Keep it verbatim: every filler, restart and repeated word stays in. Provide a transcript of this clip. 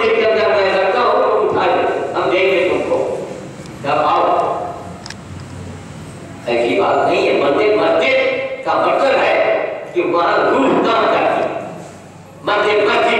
मंदिर के अंदर मैं रखता हूँ तो उठा दे, हम देंगे तुमको, जब आओ। ऐसी बात नहीं है। मंदिर मस्जिद का मतलब है कि वहां रूह काम करती, मंदिर मस्जिद